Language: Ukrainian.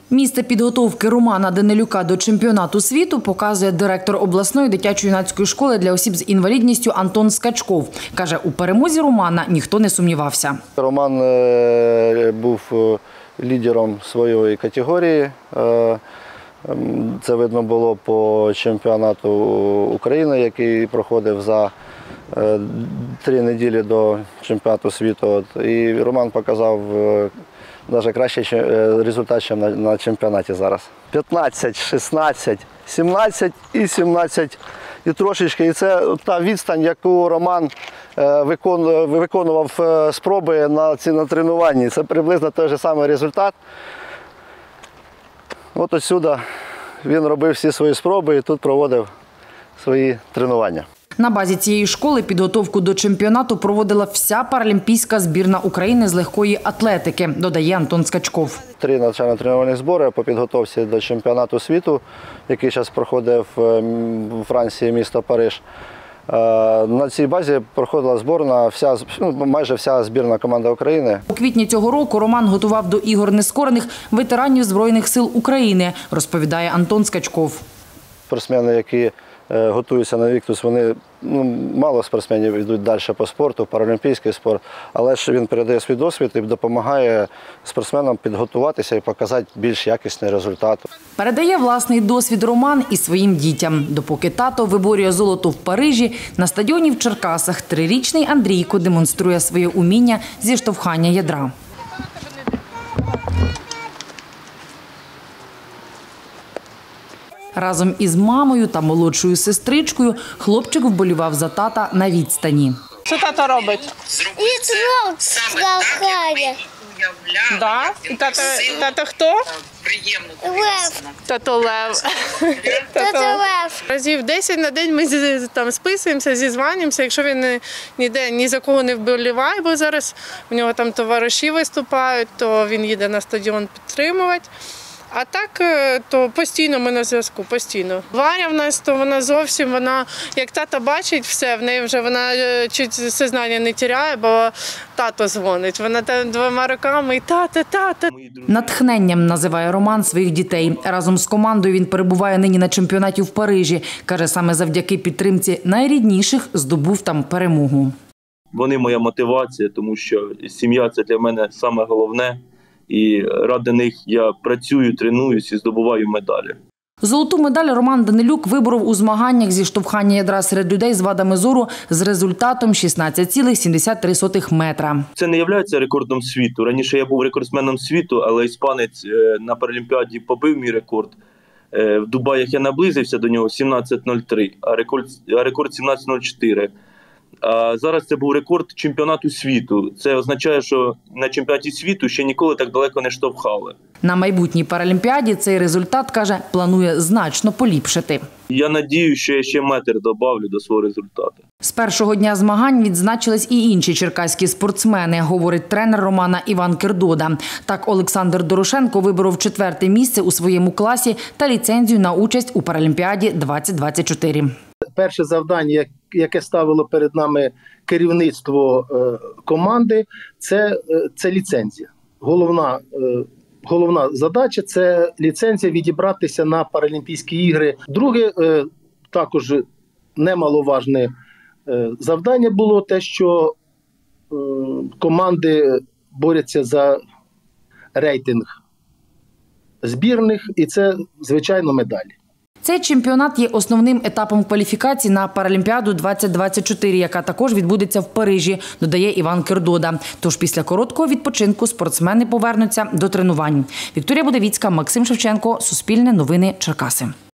Місце підготовки Романа Данилюка до чемпіонату світу показує директор обласної дитячо-юнацької школи для осіб з інвалідністю Антон Скачков. Каже, у перемозі Романа ніхто не сумнівався. Роман був лідером своєї категорії. Це видно було по чемпіонату України, який проходив за 3 неділі до чемпіонату світу. І Роман показав навіть кращий результат, ніж на чемпіонаті зараз. 15, 16, 17 і 17 і трошечки. І це та відстань, яку Роман виконував спроби на тренуванні. Це приблизно той же самий результат. От отсюди він робив всі свої спроби і тут проводив свої тренування. На базі цієї школи підготовку до чемпіонату проводила вся паралімпійська збірна України з легкої атлетики, додає Антон Скачков. 3 навчально-тренувальних збори по підготовці до чемпіонату світу, який зараз проходив у Франції, місто Париж. На цій базі проходила зборна, майже вся збірна команда України. У квітні цього року Роман готував до ігор нескорених ветеранів Збройних сил України, розповідає Антон Скачков. Спортсмени, які готуються на Віктус, вони мало спортсменів йдуть далі по спорту, паралімпійський спорт, але ж він передає свій досвід і допомагає спортсменам підготуватися і показати більш якісний результат. Передає власний досвід Роман і своїм дітям. Допоки тато виборює золото в Парижі, на стадіоні в Черкасах 3-річний Андрійко демонструє своє уміння зі штовхання ядра. Разом із мамою та молодшою сестричкою хлопчик вболівав за тата на відстані. Що тато робить? Вітром скакає. Тато хто? Лев. Тато Лев. Тато Лев. Разів 10 на день ми там списуємося, зізванюємося. Якщо він ніде ні за кого не вболіває, бо зараз у нього там товариші виступають, то він їде на стадіон підтримувати. А так, то постійно ми на зв'язку, постійно. Варя в нас, то вона зовсім, як тата бачить все, в неї вже вона чуть сознання не тіряє, бо тато дзвонить. Вона там 2 руками і тата. Натхненням називає Роман своїх дітей. Разом з командою він перебуває нині на чемпіонаті в Парижі. Каже, саме завдяки підтримці найрідніших здобув там перемогу. Вони моя мотивація, тому що сім'я – це для мене саме головне. І ради них я працюю, тренуюсь і здобуваю медалі. Золоту медаль Роман Данилюк виборов у змаганнях зі штовхання ядра серед людей з вадами зору з результатом 16,73 метра. Це не є рекордом світу. Раніше я був рекордсменом світу, але іспанець на Паралімпіаді побив мій рекорд. В Дубаях я наблизився до нього 17,03, а рекорд 17,04. А зараз це був рекорд чемпіонату світу. Це означає, що на чемпіонаті світу ще ніколи так далеко не штовхали. На майбутній Паралімпіаді цей результат, каже, планує значно поліпшити. Я сподіваюся, що я ще метр добавлю до свого результату. З першого дня змагань відзначились і інші черкаські спортсмени, говорить тренер Романа Іван Кирдода. Так, Олександр Дорошенко виборов 4-те місце у своєму класі та ліцензію на участь у Паралімпіаді 2024. Перше завдання, яке ставило перед нами керівництво команди, це ліцензія. Головна задача – це ліцензія відібратися на Паралімпійські ігри. Друге, також немаловажне завдання було те, що команди борються за рейтинг збірних, і це, звичайно, медалі. Цей чемпіонат є основним етапом кваліфікації на Паралімпіаду 2024, яка також відбудеться в Парижі, додає Іван Кирдода. Тож після короткого відпочинку спортсмени повернуться до тренувань. Вікторія Будовіцька, Максим Шевченко, Суспільне новини, Черкаси.